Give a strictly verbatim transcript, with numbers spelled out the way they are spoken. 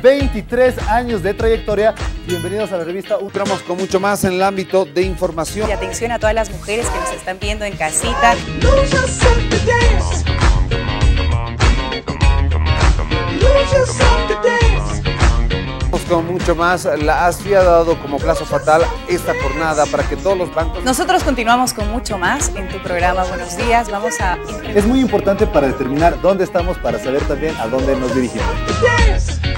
veintitrés años de trayectoria. Bienvenidos a la revista. Entramos con mucho más en el ámbito de información. Y atención a todas las mujeres que nos están viendo en casita. Con mucho más, la ASFI ha dado como plazo fatal esta jornada para que todos los bancos... Nosotros continuamos con mucho más en tu programa Buenos Días. Vamos a... Es muy importante para determinar dónde estamos, para saber también a dónde nos dirigimos.